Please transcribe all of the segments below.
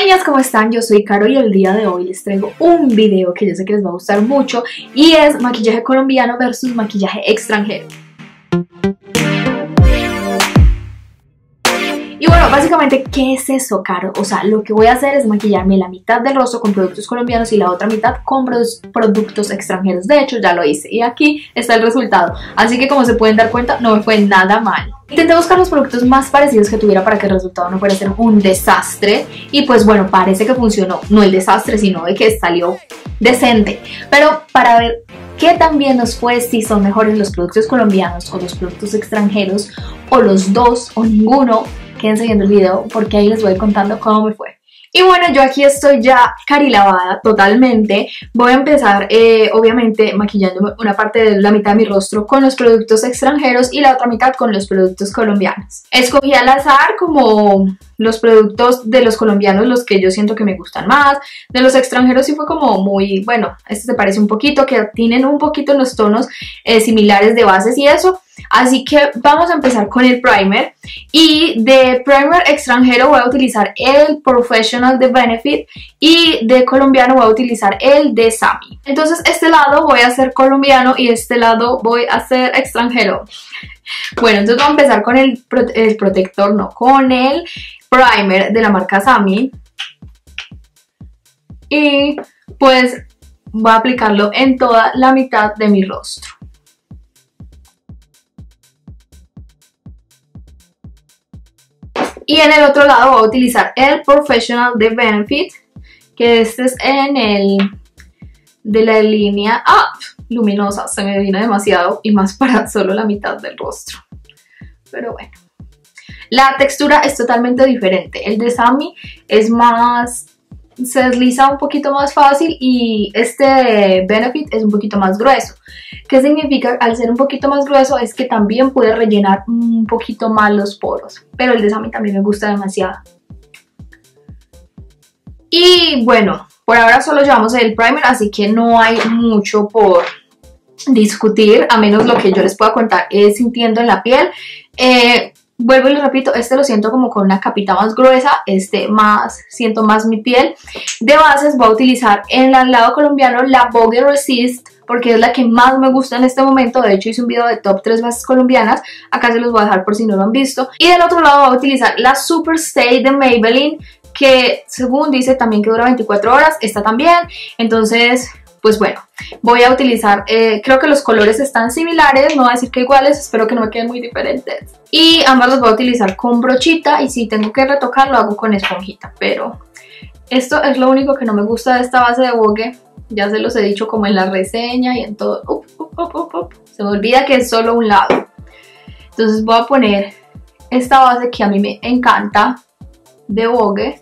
Niñas, ¿cómo están? Yo soy Caro y el día de hoy les traigo un video que yo sé que les va a gustar mucho y es maquillaje colombiano versus maquillaje extranjero. Y bueno, básicamente, ¿qué es eso, Caro? O sea, lo que voy a hacer es maquillarme la mitad del rostro con productos colombianos y la otra mitad con productos extranjeros. De hecho, ya lo hice y aquí está el resultado. Así que como se pueden dar cuenta, no me fue nada mal. Intenté buscar los productos más parecidos que tuviera para que el resultado no fuera a ser un desastre. Y pues bueno, parece que funcionó. No el desastre, sino de que salió decente. Pero para ver qué tan bien nos fue, si son mejores los productos colombianos o los productos extranjeros, o los dos o ninguno, quédense viendo el video porque ahí les voy contando cómo me fue. Y bueno, yo aquí estoy ya carilavada totalmente. Voy a empezar obviamente maquillándome una parte de la mitad de mi rostro con los productos extranjeros y la otra mitad con los productos colombianos. Escogí al azar como los productos de los colombianos, los que yo siento que me gustan más. De los extranjeros sí fue como muy, bueno, este se parece un poquito, que tienen un poquito en los tonos similares de bases y eso. Así que vamos a empezar con el primer. Y de primer extranjero voy a utilizar el Professional de Benefit y de colombiano voy a utilizar el de Sami. Entonces este lado voy a hacer colombiano y este lado voy a hacer extranjero. Bueno, entonces vamos a empezar con el protector, no, con el primer de la marca Sami. Y pues voy a aplicarlo en toda la mitad de mi rostro. Y en el otro lado voy a utilizar el Professional de Benefit, que este es en el de la línea luminosa, se me vino demasiado y más para solo la mitad del rostro. Pero bueno, la textura es totalmente diferente. El de Sami es más, se desliza un poquito más fácil y este de Benefit es un poquito más grueso. ¿Qué significa? Al ser un poquito más grueso es que también puede rellenar un poquito más los poros, pero el de Sami también me gusta demasiado. Y bueno, por ahora solo llevamos el primer, así que no hay mucho por discutir, a menos lo que yo les pueda contar es sintiendo en la piel. Vuelvo y les repito, este lo siento como con una capita más gruesa, este más, siento más mi piel. De bases voy a utilizar en el lado colombiano la Vogue Resist, porque es la que más me gusta en este momento. De hecho hice un video de top 3 bases colombianas, acá se los voy a dejar por si no lo han visto. Y del otro lado voy a utilizar la Super Stay de Maybelline, que según dice también que dura 24 horas, esta también. Entonces, pues bueno, voy a utilizar, creo que los colores están similares, no voy a decir que iguales, espero que no me queden muy diferentes. Y ambas los voy a utilizar con brochita y si tengo que retocar lo hago con esponjita, pero esto es lo único que no me gusta de esta base de Vogue. Ya se los he dicho como en la reseña y en todo. Se me olvida que es solo un lado. Entonces voy a poner esta base que a mí me encanta de Vogue.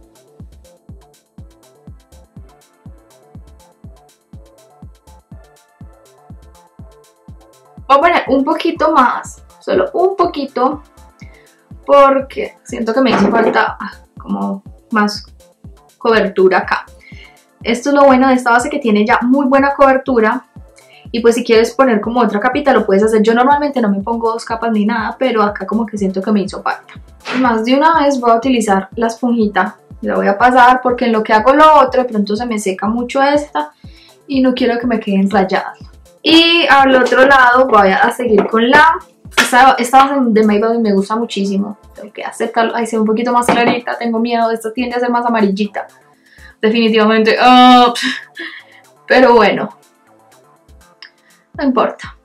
Voy a poner un poquito más, solo un poquito, porque siento que me hizo falta como más cobertura acá. Esto es lo bueno de esta base, que tiene ya muy buena cobertura. Y pues si quieres poner como otra capita lo puedes hacer. Yo normalmente no me pongo dos capas ni nada, pero acá como que siento que me hizo falta. Y más de una vez voy a utilizar la esponjita. La voy a pasar porque en lo que hago lo otro de pronto se me seca mucho esta y no quiero que me queden rayadas. Y al otro lado voy a seguir con esta base de Maybelline me gusta muchísimo. Tengo que acercarlo, ahí se ve un poquito más clarita, tengo miedo, esto tiende a ser más amarillita. Definitivamente, pero bueno, no importa.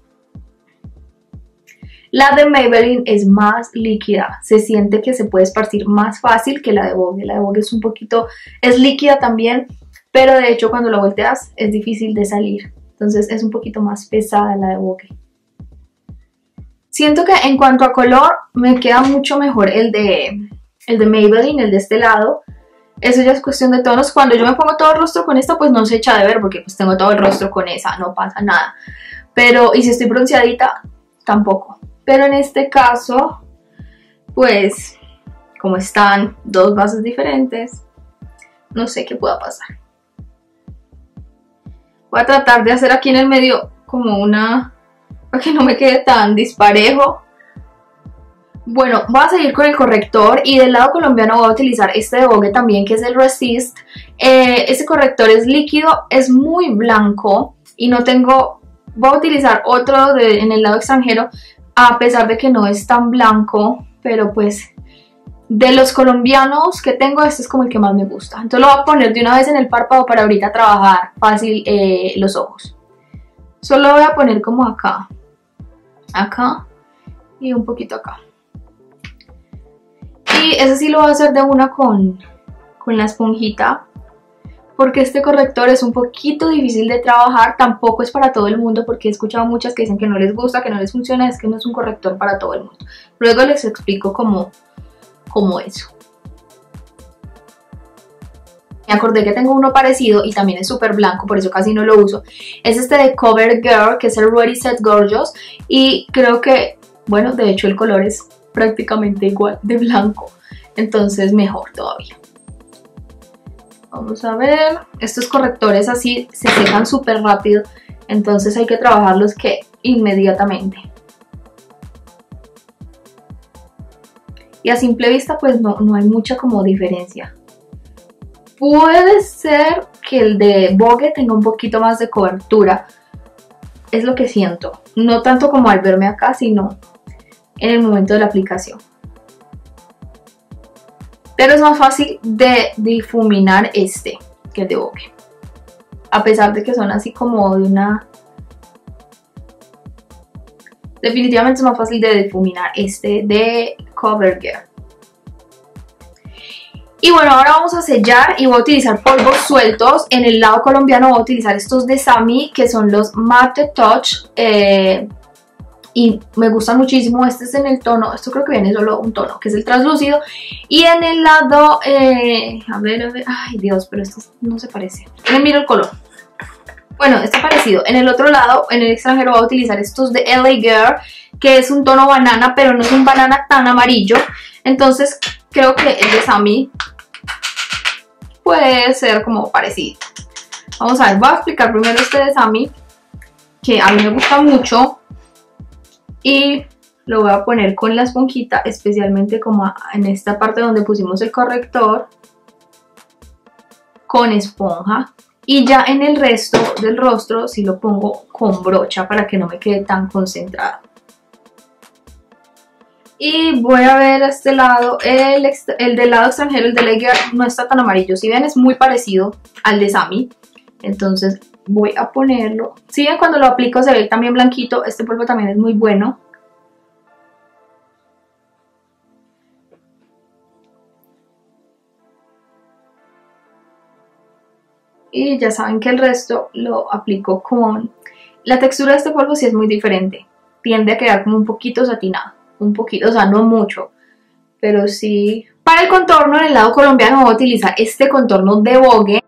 La de Maybelline es más líquida, se siente que se puede esparcir más fácil que la de Vogue. La de Vogue es un poquito, es líquida también, pero de hecho cuando la volteas es difícil de salir. Entonces es un poquito más pesada la de Vogue. Siento que en cuanto a color me queda mucho mejor el de Maybelline, el de este lado. Eso ya es cuestión de tonos. Cuando yo me pongo todo el rostro con esta pues no se echa de ver porque pues tengo todo el rostro con esa, no pasa nada. Pero, y si estoy bronceadita, tampoco. Pero en este caso, pues como están dos bases diferentes, no sé qué pueda pasar. Voy a tratar de hacer aquí en el medio como una, para que no me quede tan disparejo. Bueno, voy a seguir con el corrector y del lado colombiano voy a utilizar este de Vogue también, que es el Resist. Este corrector es líquido, es muy blanco y no tengo... Voy a utilizar otro en el lado extranjero, a pesar de que no es tan blanco, pero pues de los colombianos que tengo, este es como el que más me gusta. Entonces lo voy a poner de una vez en el párpado para ahorita trabajar fácil los ojos. Solo voy a poner como acá, acá y un poquito acá. Y ese sí lo voy a hacer de una con la esponjita, porque este corrector es un poquito difícil de trabajar, tampoco es para todo el mundo, porque he escuchado muchas que dicen que no les gusta, que no les funciona, es que no es un corrector para todo el mundo. Luego les explico cómo eso. Me acordé que tengo uno parecido y también es súper blanco, por eso casi no lo uso. Es este de CoverGirl, que es el Ready Set Gorgeous, y creo que, bueno, de hecho el color es prácticamente igual de blanco, entonces mejor todavía. Vamos a ver, estos correctores así se secan súper rápido, entonces hay que trabajarlos que inmediatamente. Y a simple vista pues no hay mucha como diferencia. Puede ser que el de Vogue tenga un poquito más de cobertura, es lo que siento, no tanto como al verme acá, sino en el momento de la aplicación. Pero es más fácil de difuminar este que el de Vogue, a pesar de que son así como de una... Definitivamente es más fácil de difuminar este de CoverGirl. Y bueno, ahora vamos a sellar y voy a utilizar polvos sueltos. En el lado colombiano voy a utilizar estos de Sami, que son los Matte Touch. Y me gustan muchísimo. Este es en el tono, esto creo que viene solo un tono, que es el translúcido. Y en el lado, a ver, ay Dios, pero esto no se parece. Mira el color. Bueno, está parecido. En el otro lado, en el extranjero, voy a utilizar estos de LA Girl, que es un tono banana, pero no es un banana tan amarillo. Entonces creo que el de Sami puede ser como parecido. Vamos a ver, voy a explicar primero este de Sami, que a mí me gusta mucho. Y lo voy a poner con la esponjita, especialmente como en esta parte donde pusimos el corrector, con esponja. Y ya en el resto del rostro sí lo pongo con brocha para que no me quede tan concentrado. Y voy a ver a este lado, el del lado extranjero, el de LA Girl, no está tan amarillo. Si ven, es muy parecido al de Sami. Entonces voy a ponerlo. Si ven, cuando lo aplico se ve también blanquito. Este polvo también es muy bueno. Y ya saben que el resto lo aplico con... La textura de este polvo sí es muy diferente. Tiende a quedar como un poquito satinado. Un poquito, o sea, no mucho, pero sí. Para el contorno, en el lado colombiano voy a utilizar este contorno de Vogue.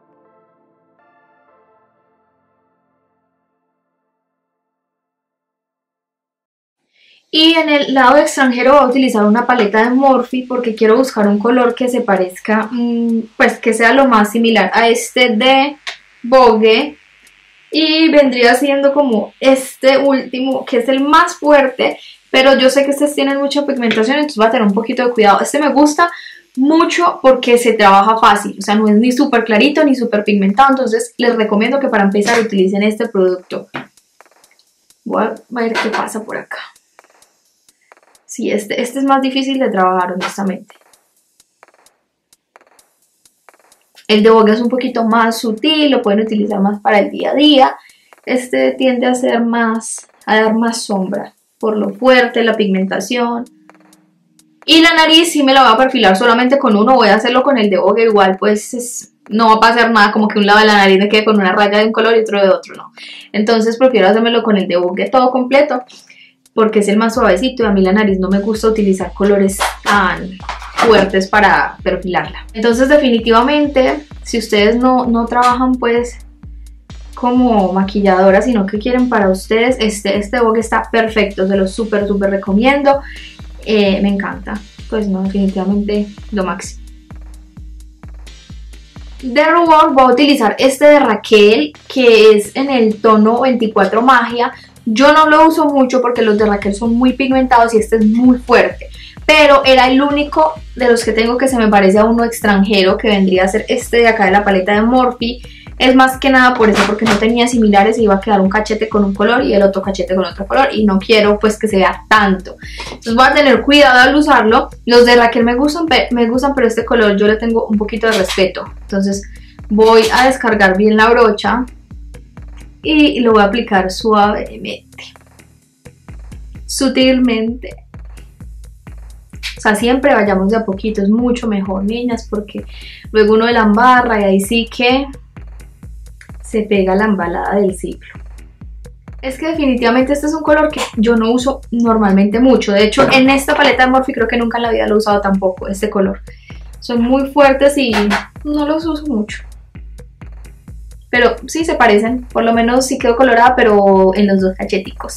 Y en el lado extranjero voy a utilizar una paleta de Morphe porque quiero buscar un color que se parezca, pues que sea lo más similar a este de Vogue. Y vendría siendo como este último, que es el más fuerte, pero yo sé que estos tienen mucha pigmentación, entonces voy a tener un poquito de cuidado. Este me gusta mucho porque se trabaja fácil, o sea, no es ni súper clarito ni súper pigmentado, entonces les recomiendo que para empezar utilicen este producto. Voy a ver qué pasa por acá. Sí, este es más difícil de trabajar, honestamente. El de Vogue es un poquito más sutil, lo pueden utilizar más para el día a día. Este tiende a ser a dar más sombra, por lo fuerte, la pigmentación. Y la nariz sí me la voy a perfilar solamente con uno, voy a hacerlo con el de Vogue igual, pues no va a pasar nada como que un lado de la nariz me quede con una raya de un color y otro de otro, no. Entonces prefiero hacérmelo con el de Vogue todo completo, porque es el más suavecito y a mí la nariz no me gusta utilizar colores tan fuertes para perfilarla. Entonces definitivamente, si ustedes no trabajan pues como maquilladora, sino que quieren para ustedes, este Vogue está perfecto, se lo súper recomiendo. Me encanta, pues no, definitivamente lo máximo. De rubor voy a utilizar este de Raquel, que es en el tono 24 Magia. Yo no lo uso mucho porque los de Raquel son muy pigmentados y este es muy fuerte. Pero era el único de los que tengo que se me parece a uno extranjero, que vendría a ser este de acá de la paleta de Morphe. Es más que nada por eso, porque no tenía similares y iba a quedar un cachete con un color y el otro cachete con otro color. Y no quiero pues que se vea tanto. Entonces voy a tener cuidado al usarlo. Los de Raquel me gustan, pero este color yo le tengo un poquito de respeto. Entonces voy a descargar bien la brocha y lo voy a aplicar suavemente, sutilmente. O sea, siempre vayamos de a poquito, es mucho mejor, niñas, porque luego uno la embarra y ahí sí que se pega la embalada del ciclo. Es que definitivamente este es un color que yo no uso normalmente mucho. De hecho, en esta paleta de Morphe creo que nunca en la vida lo he usado tampoco, este color. Son muy fuertes y no los uso mucho. Pero sí se parecen, por lo menos sí quedó colorada, pero en los dos cacheticos.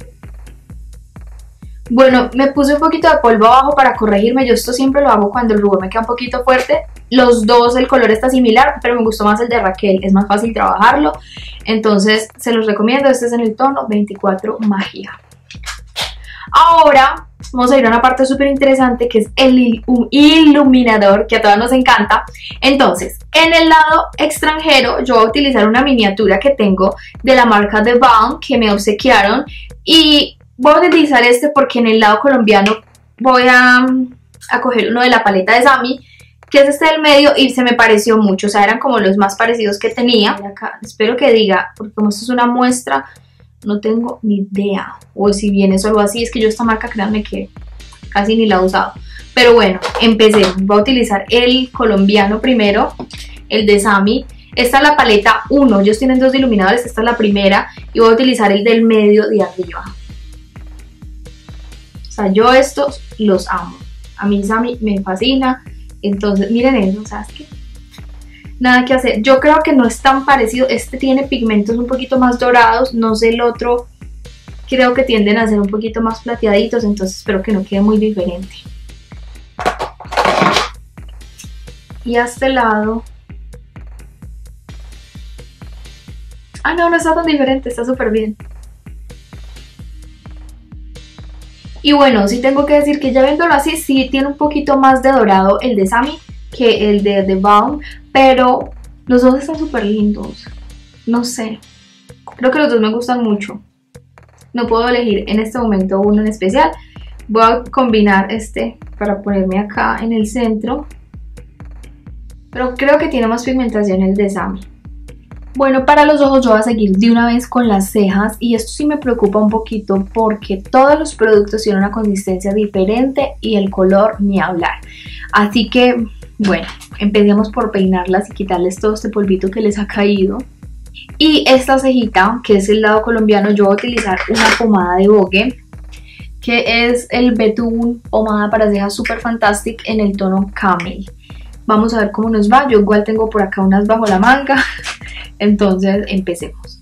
Bueno, me puse un poquito de polvo abajo para corregirme. Yo esto siempre lo hago cuando el rubor me queda un poquito fuerte. Los dos, el color está similar, pero me gustó más el de Raquel. Es más fácil trabajarlo. Entonces, se los recomiendo. Este es en el tono 24 Magia. Ahora, vamos a ir a una parte súper interesante que es el iluminador, que a todas nos encanta. Entonces, en el lado extranjero, yo voy a utilizar una miniatura que tengo de la marca The Balm, que me obsequiaron. Y voy a utilizar este porque en el lado colombiano voy a coger uno de la paleta de Sami, que es este del medio, y se me pareció mucho. O sea, eran como los más parecidos que tenía. Acá, espero que diga, porque como esto es una muestra, no tengo ni idea. O si viene solo así, es que yo esta marca, créanme que casi ni la he usado. Pero bueno, empecemos. Voy a utilizar el colombiano primero, el de Sami. Esta es la paleta 1, ellos tienen dos iluminadores, esta es la primera. Y voy a utilizar el del medio de arriba. O sea, yo estos los amo. A mí Sami me fascina. Entonces, miren eso, o sea, es que nada que hacer. Yo creo que no es tan parecido. Este tiene pigmentos un poquito más dorados. No sé, el otro creo que tienden a ser un poquito más plateaditos. Entonces espero que no quede muy diferente. Y a este lado... Ah, no, no está tan diferente. Está súper bien. Y bueno, sí tengo que decir que ya viéndolo así, sí tiene un poquito más de dorado el de Sami que el de The Balm, pero los dos están súper lindos. No sé, creo que los dos me gustan mucho. No puedo elegir en este momento uno en especial. Voy a combinar este para ponerme acá en el centro, pero creo que tiene más pigmentación el de Sami. Bueno, para los ojos yo voy a seguir de una vez con las cejas, y esto sí me preocupa un poquito porque todos los productos tienen una consistencia diferente y el color ni hablar. Así que, bueno, empecemos por peinarlas y quitarles todo este polvito que les ha caído. Y esta cejita, que es el lado colombiano, yo voy a utilizar una pomada de Vogue, que es el Betún pomada para cejas Super Fantastic en el tono Camel. Vamos a ver cómo nos va. Yo igual tengo por acá unas bajo la manga. Entonces empecemos.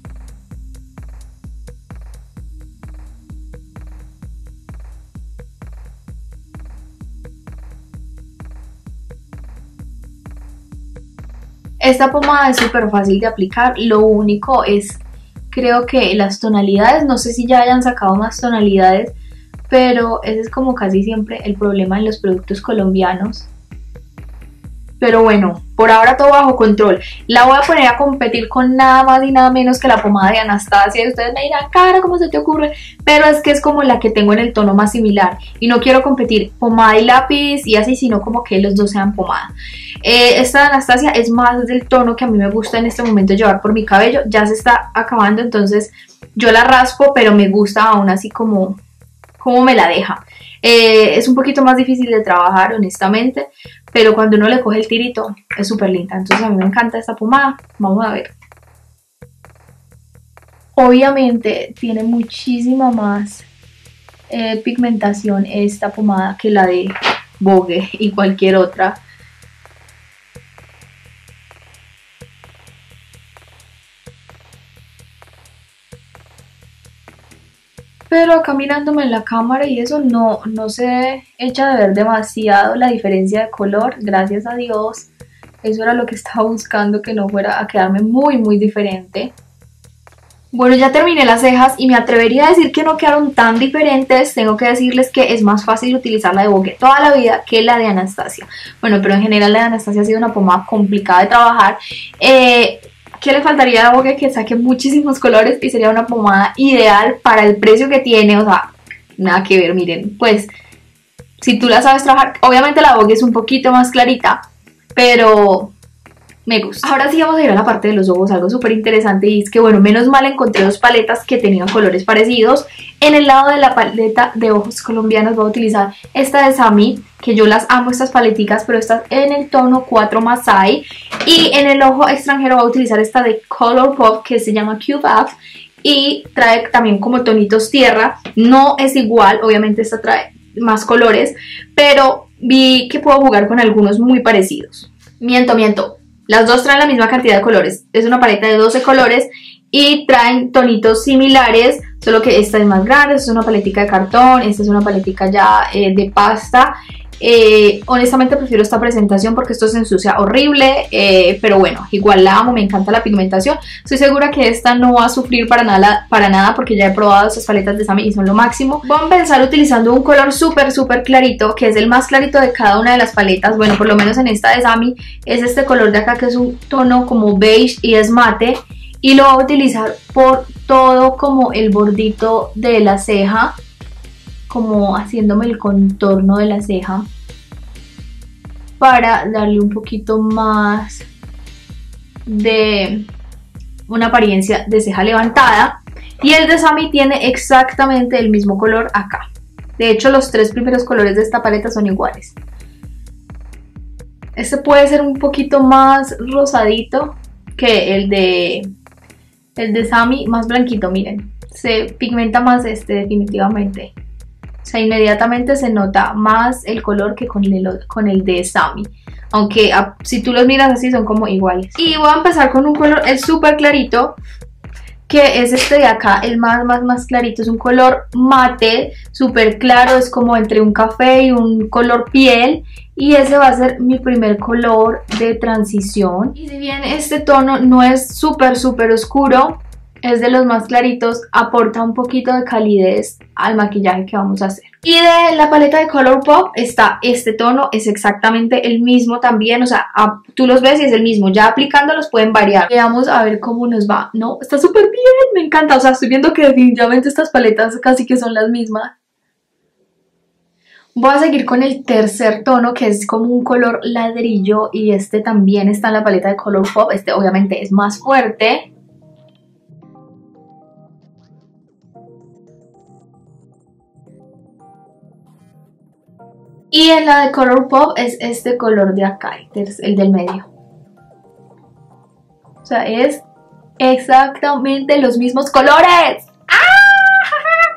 Esta pomada es súper fácil de aplicar. Lo único es, creo que las tonalidades, no sé si ya hayan sacado más tonalidades, pero ese es como casi siempre el problema en los productos colombianos. Pero bueno, por ahora todo bajo control. La voy a poner a competir con nada más y nada menos que la pomada de Anastasia. Y ustedes me dirán, cara, ¿cómo se te ocurre? Pero es que es como la que tengo en el tono más similar. Y no quiero competir pomada y lápiz y así, sino como que los dos sean pomada. Esta de Anastasia es más del tono que a mí me gusta en este momento llevar por mi cabello. Ya se está acabando, entonces yo la raspo, pero me gusta aún así como me la deja. Es un poquito más difícil de trabajar, honestamente, pero cuando uno le coge el tirito es súper linda. Entonces a mí me encanta esta pomada. Vamos a ver. Obviamente tiene muchísima más pigmentación esta pomada que la de Vogue y cualquier otra. Pero acá mirándome en la cámara y eso no se echa de ver demasiado la diferencia de color, gracias a Dios. Eso era lo que estaba buscando, que no fuera a quedarme muy diferente. Bueno, ya terminé las cejas y me atrevería a decir que no quedaron tan diferentes. Tengo que decirles que es más fácil utilizar la de Vogue toda la vida que la de Anastasia. Bueno, pero en general la de Anastasia ha sido una pomada complicada de trabajar. ¿Qué le faltaría a Vogue? Que saque muchísimos colores y sería una pomada ideal para el precio que tiene. O sea, nada que ver, miren, pues si tú la sabes trabajar, obviamente la Vogue es un poquito más clarita, pero me gusta. Ahora sí vamos a ir a la parte de los ojos, algo súper interesante, y es que bueno, menos mal encontré dos paletas que tenían colores parecidos. En el lado de la paleta de ojos colombianos voy a utilizar esta de Sami, que yo las amo estas paleticas, pero esta en el tono 4 Masai. Y en el ojo extranjero voy a utilizar esta de Colourpop que se llama Cube Up y trae también como tonitos tierra. No es igual, obviamente esta trae más colores, pero vi que puedo jugar con algunos muy parecidos. Miento. Las dos traen la misma cantidad de colores. Es una paleta de 12 colores y traen tonitos similares, solo que esta es más grande. Esta es una paletica de cartón, esta es una paletica ya de pasta. Honestamente prefiero esta presentación porque esto se ensucia horrible, pero bueno, igual la amo, me encanta la pigmentación. Estoy segura que esta no va a sufrir para nada porque ya he probado estas paletas de Sami y son lo máximo. Voy a empezar utilizando un color súper clarito, que es el más clarito de cada una de las paletas. Bueno, por lo menos en esta de Sami es este color de acá, que es un tono como beige y es mate, y lo voy a utilizar por todo como el bordito de la ceja, como haciéndome el contorno de la ceja para darle un poquito más de una apariencia de ceja levantada. Y el de Sami tiene exactamente el mismo color acá. De hecho, los tres primeros colores de esta paleta son iguales. Este puede ser un poquito más rosadito que el de Sami, más blanquito, miren. Se pigmenta más definitivamente. O sea, inmediatamente se nota más el color que con el de Sami. Aunque si tú los miras así son como iguales. Y voy a empezar con un color, el súper clarito, que es este de acá, el más clarito. Es un color mate, súper claro, es como entre un café y un color piel. Y ese va a ser mi primer color de transición. Y si bien este tono no es súper oscuro, es de los más claritos, aporta un poquito de calidez al maquillaje que vamos a hacer. Y de la paleta de Colourpop está este tono, es exactamente el mismo también, o sea, tú los ves y es el mismo, ya aplicándolos pueden variar. Vamos a ver cómo nos va. No, está súper bien, me encanta, o sea, estoy viendo que definitivamente estas paletas casi que son las mismas. Voy a seguir con el tercer tono, que es como un color ladrillo, y este también está en la paleta de Colourpop. Este obviamente es más fuerte. Y en la de Colourpop es este color de acá, el del medio. O sea, es exactamente los mismos colores. ¡Ah!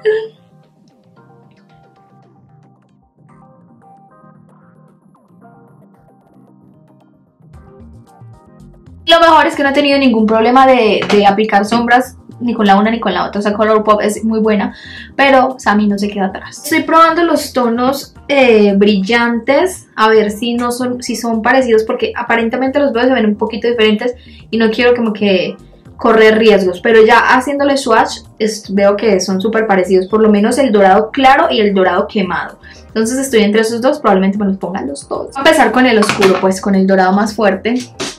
Lo mejor es que no he tenido ningún problema de aplicar sombras ni con la una ni con la otra. O sea, Colourpop es muy buena, pero Sami no se queda atrás. Estoy probando los tonos brillantes, a ver si son parecidos, porque aparentemente los veo se ven un poquito diferentes y no quiero como que correr riesgos, pero ya haciéndole swatch veo que son súper parecidos, por lo menos el dorado claro y el dorado quemado. Entonces estoy entre esos dos, probablemente me los pongan los dos. Voy a empezar con el oscuro, pues con el dorado más fuerte.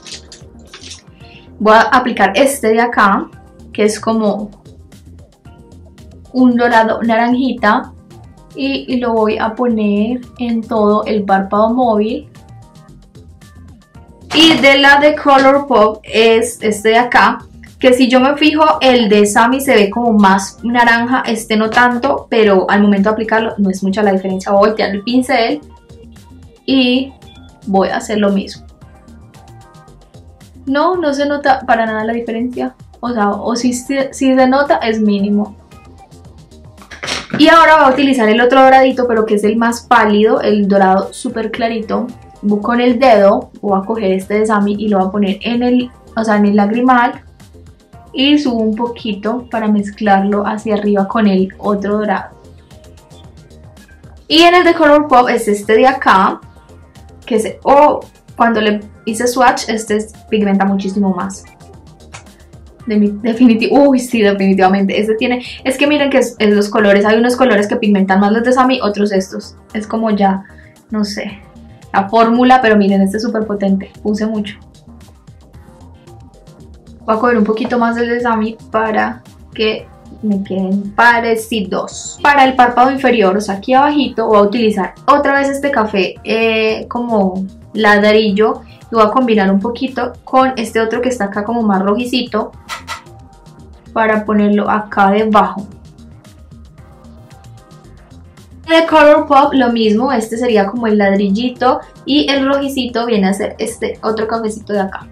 Voy a aplicar este de acá, que es como un dorado naranjita, y lo voy a poner en todo el párpado móvil. Y de la de Colourpop es este de acá, que si yo me fijo el de Sami se ve como más naranja, este no tanto, pero al momento de aplicarlo no es mucha la diferencia. Voy a voltear el pincel y voy a hacer lo mismo. No se nota para nada la diferencia, o sea, o si se nota es mínimo. Y ahora voy a utilizar el otro doradito, pero que es el más pálido, el dorado súper clarito. Voy con el dedo, voy a coger este de Sami y lo voy a poner en el lagrimal y subo un poquito para mezclarlo hacia arriba con el otro dorado. Y en el de Colourpop es este de acá, que es, cuando le hice swatch, este pigmenta muchísimo más. Uy, sí, definitivamente. Este tiene, es que miren que es los colores. Hay unos colores que pigmentan más los de Sammy, otros estos. Es como ya, no sé, la fórmula, pero miren, este es súper potente. Puse mucho. Voy a coger un poquito más del de Sammy para que me queden parecidos. Para el párpado inferior, o sea, aquí abajito, voy a utilizar otra vez este café como ladrillo. Y voy a combinar un poquito con este otro que está acá como más rojicito para ponerlo acá debajo. De Colourpop lo mismo, este sería como el ladrillito y el rojicito viene a ser este otro cafecito de acá.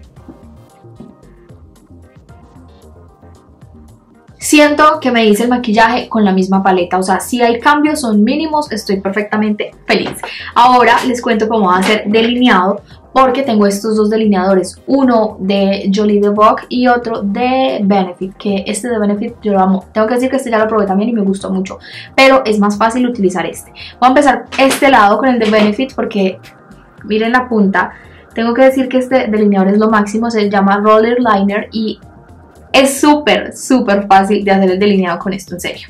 Siento que me hice el maquillaje con la misma paleta, o sea, si hay cambios son mínimos, estoy perfectamente feliz. Ahora les cuento cómo va a ser delineado, porque tengo estos dos delineadores, uno de Jolie de Vogue y otro de Benefit, que este de Benefit yo lo amo. Tengo que decir que este ya lo probé también y me gustó mucho, pero es más fácil utilizar este. Voy a empezar este lado con el de Benefit porque miren la punta. Tengo que decir que este delineador es lo máximo, se llama Roller Liner y es súper fácil de hacer el delineado con esto, en serio.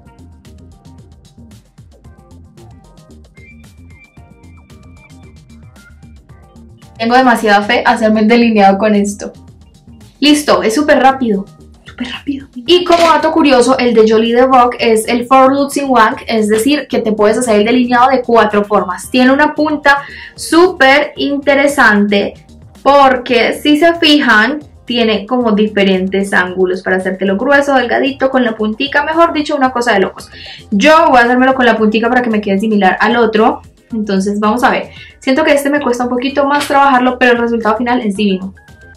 Tengo demasiada fe a hacerme el delineado con esto. Listo, es súper rápido. Y como dato curioso, el de Jolie de Vogue es el 4 Looks in One, es decir, que te puedes hacer el delineado de 4 formas. Tiene una punta súper interesante porque si se fijan, tiene como diferentes ángulos para hacértelo grueso, delgadito, con la puntica, mejor dicho, una cosa de locos. Yo voy a hacérmelo con la puntica para que me quede similar al otro. Entonces vamos a ver. Siento que este me cuesta un poquito más trabajarlo, pero el resultado final es divino.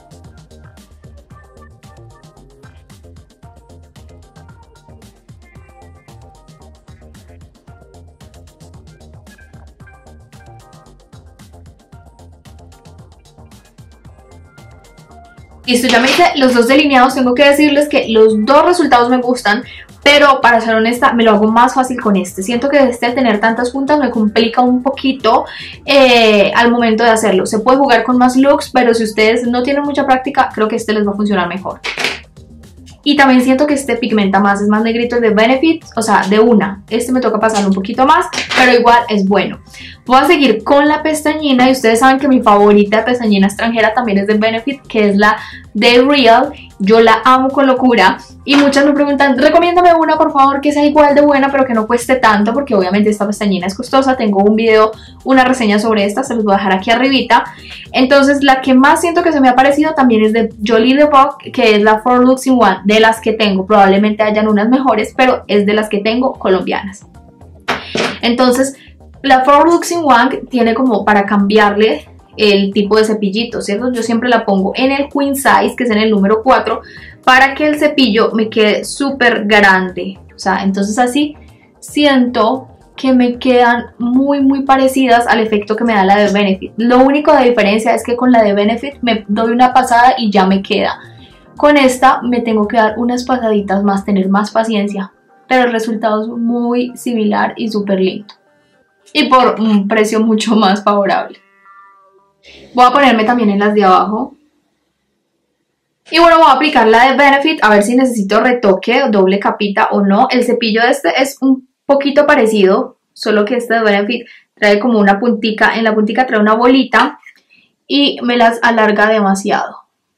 Listo, ya me hice los dos delineados. Tengo que decirles que los dos resultados me gustan, pero para ser honesta me lo hago más fácil con este. Siento que este al tener tantas puntas me complica un poquito al momento de hacerlo. Se puede jugar con más looks, pero si ustedes no tienen mucha práctica, creo que este les va a funcionar mejor. Y también siento que este pigmenta más, es más negrito el de Benefit, o sea, de una. Este me toca pasarlo un poquito más, pero igual es bueno. Voy a seguir con la pestañina y ustedes saben que mi favorita de pestañina extranjera también es de Benefit, que es la de Real. Yo la amo con locura y muchas me preguntan, recomiéndame una por favor que sea igual de buena pero que no cueste tanto, porque obviamente esta pestañina es costosa. Tengo un video, una reseña sobre esta, se los voy a dejar aquí arribita. Entonces la que más siento que se me ha parecido también es de Jolie de Vogue, que es la 4 Looks in One. De las que tengo, probablemente hayan unas mejores, pero es de las que tengo colombianas. Entonces la 4 Looks in One tiene como para cambiarle el tipo de cepillito, ¿cierto? Yo siempre la pongo en el queen size, que es en el número 4, para que el cepillo me quede súper grande. O sea, entonces así siento que me quedan muy parecidas al efecto que me da la de Benefit. Lo único de diferencia es que con la de Benefit me doy una pasada y ya me queda. Con esta me tengo que dar unas pasaditas más, tener más paciencia, pero el resultado es muy similar y súper lindo. Y por un precio mucho más favorable. Voy a ponerme también en las de abajo. Y bueno, voy a aplicar la de Benefit a ver si necesito retoque o doble capita o no. El cepillo de este es un poquito parecido, solo que este de Benefit trae como una puntica. En la puntica trae una bolita y me las alarga demasiado.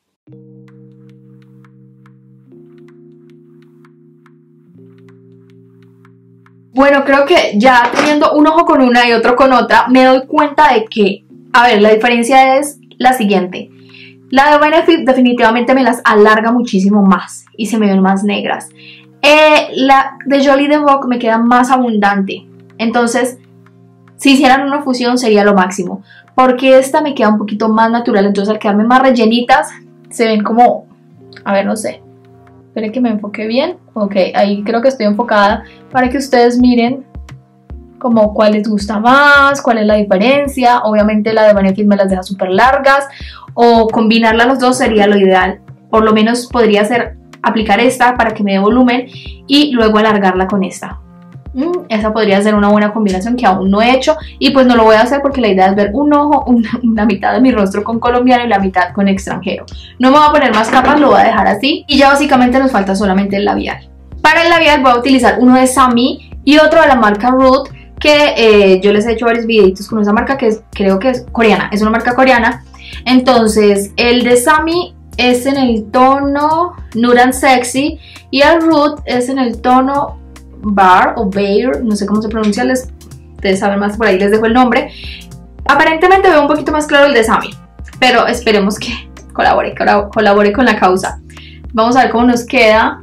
Bueno, creo que ya teniendo un ojo con una y otro con otra, me doy cuenta de que, a ver, la diferencia es la siguiente. La de Benefit definitivamente me las alarga muchísimo más y se me ven más negras. La de Jolie de Vogue me queda más abundante. Entonces, si hicieran una fusión sería lo máximo. Porque esta me queda un poquito más natural. Entonces, al quedarme más rellenitas, se ven como, a ver, no sé. Esperen que me enfoque bien. Ok, ahí creo que estoy enfocada para que ustedes miren como cuál les gusta más, cuál es la diferencia. Obviamente la de Benefit me las deja súper largas, o combinarla los dos sería lo ideal. Por lo menos podría ser aplicar esta para que me dé volumen y luego alargarla con esta. esa podría ser una buena combinación que aún no he hecho y pues no lo voy a hacer porque la idea es ver un ojo, una mitad de mi rostro con colombiano y la mitad con extranjero. No me voy a poner más capas, lo voy a dejar así y ya básicamente nos falta solamente el labial. Para el labial voy a utilizar uno de Sami y otro de la marca Root, que yo les he hecho varios videitos con esa marca que creo que es coreana, es una marca coreana. Entonces el de Sami es en el tono Nude and Sexy y el Root es en el tono Bar o Bear, no sé cómo se pronuncia, ustedes saben más, por ahí les dejo el nombre. Aparentemente veo un poquito más claro el de Sami, pero esperemos que colabore con la causa. Vamos a ver cómo nos queda.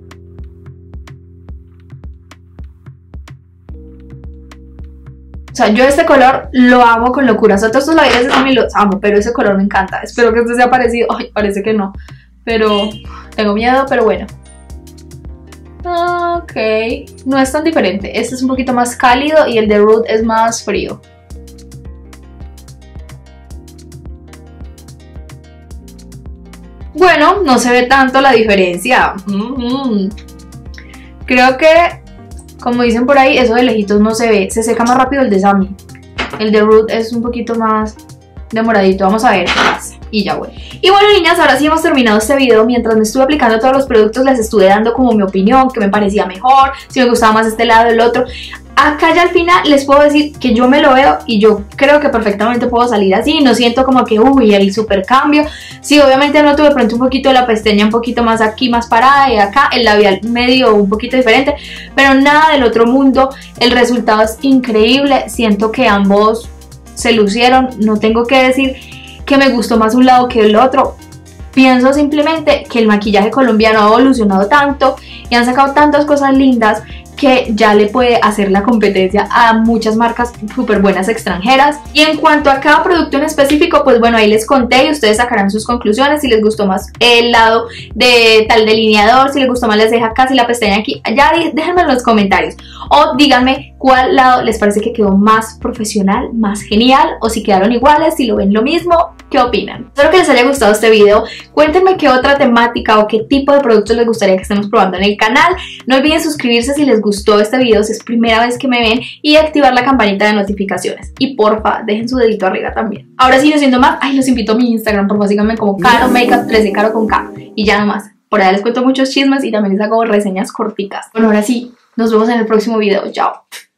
O sea, yo este color lo amo con locura. O sea, todos estos labiales de Sami los amo, pero ese color me encanta. Espero que este sea parecido. Ay, parece que no, pero tengo miedo, pero bueno. Ok, no es tan diferente. Este es un poquito más cálido y el de Root es más frío. Bueno, no se ve tanto la diferencia. Creo que, como dicen por ahí, eso de lejitos no se ve. Se seca más rápido el de Sami. El de Root es un poquito más demoradito. Vamos a ver qué pasa. Y ya voy. Y bueno, niñas, ahora sí hemos terminado este video. Mientras me estuve aplicando todos los productos, les estuve dando como mi opinión, que me parecía mejor, si me gustaba más este lado, el otro. Acá ya al final les puedo decir que yo me lo veo y yo creo que perfectamente puedo salir así. No siento como que, uy, el super cambio. Sí, obviamente noto de pronto un poquito la pestaña un poquito más aquí, más parada, y acá el labial medio un poquito diferente, pero nada del otro mundo. El resultado es increíble. Siento que ambos se lucieron. No tengo que decir que me gustó más un lado que el otro. Pienso simplemente que el maquillaje colombiano ha evolucionado tanto y han sacado tantas cosas lindas que ya le puede hacer la competencia a muchas marcas súper buenas extranjeras. Y en cuanto a cada producto en específico, pues bueno, ahí les conté y ustedes sacarán sus conclusiones. Si les gustó más el lado de tal delineador, si les gustó más la ceja acá, si la pestaña aquí, ya déjenme en los comentarios. O díganme cuál lado les parece que quedó más profesional, más genial, o si quedaron iguales, si lo ven lo mismo. ¿Qué opinan? Espero que les haya gustado este video. Cuéntenme qué otra temática o qué tipo de productos les gustaría que estemos probando en el canal. No olviden suscribirse si les gustó este video, si es primera vez que me ven, y activar la campanita de notificaciones. Y porfa, dejen su dedito arriba también. Ahora sí, no siendo más, los invito a mi Instagram, por síganme como Caro Makeup 13, Caro con K. Y ya nomás, por allá les cuento muchos chismes y también les hago reseñas corticas. Bueno, ahora sí, nos vemos en el próximo video. Chao.